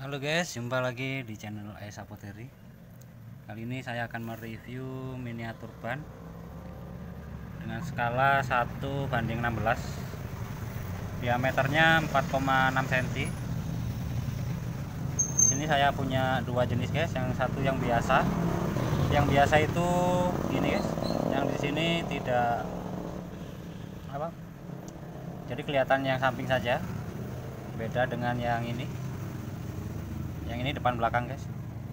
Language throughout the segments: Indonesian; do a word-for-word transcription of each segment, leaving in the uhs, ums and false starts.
Halo guys, jumpa lagi di channel Ayes Apoteri. Kali ini saya akan mereview miniatur ban dengan skala satu banding enam belas. Diameternya empat koma enam sentimeter. Di sini saya punya dua jenis guys, yang satu yang biasa. Yang biasa itu ini guys, yang di sini tidak apa? Jadi kelihatan yang samping saja. Beda dengan yang ini. Yang ini depan belakang guys.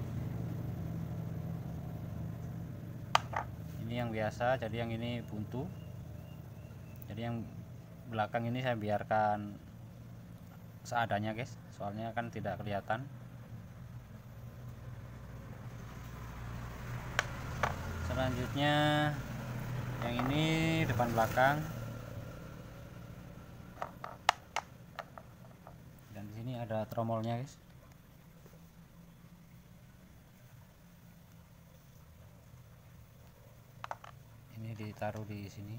Ini yang biasa, jadi yang ini buntu. Jadi yang belakang ini saya biarkan seadanya guys, soalnya kan tidak kelihatan. Selanjutnya yang ini depan belakang. Dan di sini ada tromolnya guys. Ini ditaruh di sini.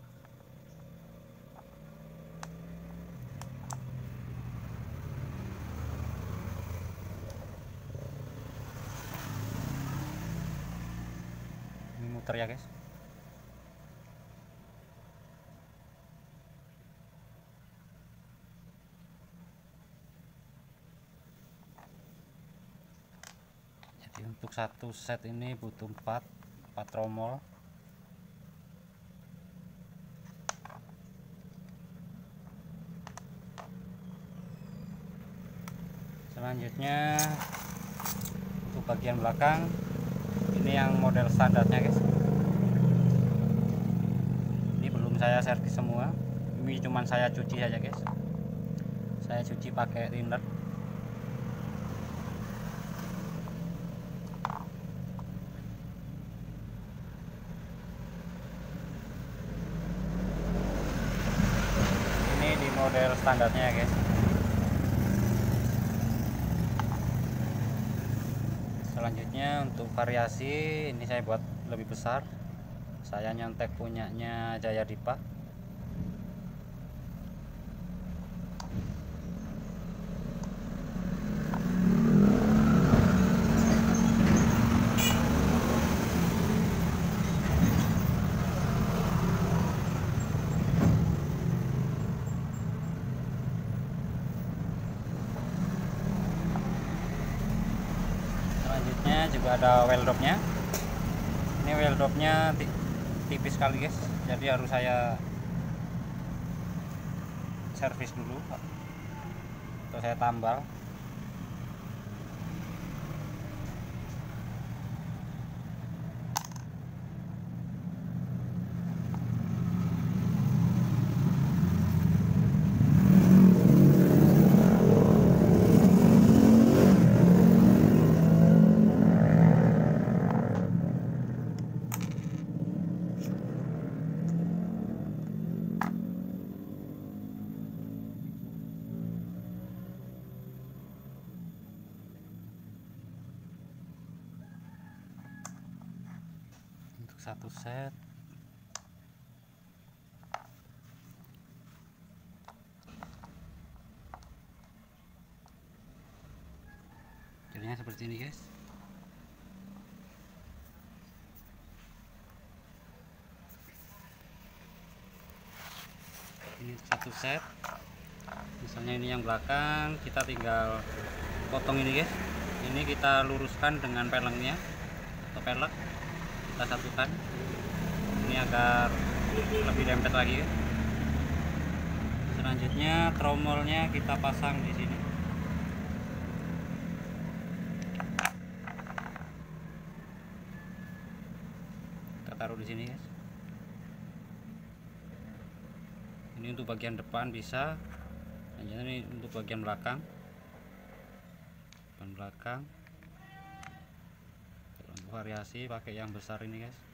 Ini muter ya guys. Jadi untuk satu set ini butuh empat empat tromol. Selanjutnya untuk bagian belakang ini yang model standarnya guys. Ini belum saya servis semua, ini cuman saya cuci saja guys. Saya cuci pakai thinner. Ini di model standarnya ya guys. Selanjutnya untuk variasi ini saya buat lebih besar. Saya nyontek punyanya Jaya Dipa. Selanjutnya juga ada well dropnya. Ini well dropnya tipis sekali guys, jadi harus saya servis dulu atau saya tambal. Satu set jadinya seperti ini guys. Ini satu set, misalnya ini yang belakang, kita tinggal potong ini guys. Ini kita luruskan dengan pelengnya atau pelek, kita satukan ini agar lebih dempet lagi ya. Selanjutnya tromolnya kita pasang di sini. Kita taruh di sini guys. Ini untuk bagian depan bisa, selanjutnya ini untuk bagian belakang. Bagian belakang. Variasi pakai yang besar ini guys.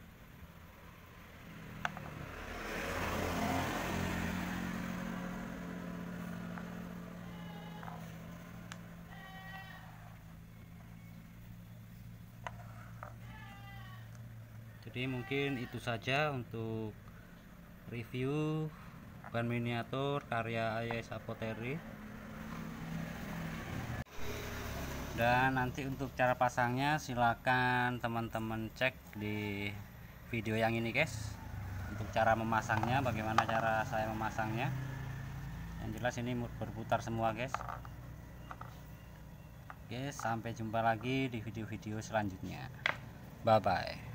Jadi mungkin itu saja untuk review ban miniatur karya Ayes Apoteri. Dan nanti untuk cara pasangnya silakan teman-teman cek di video yang ini guys, untuk cara memasangnya, bagaimana cara saya memasangnya. Yang jelas ini berputar semua guys. Oke, sampai jumpa lagi di video-video selanjutnya. Bye bye.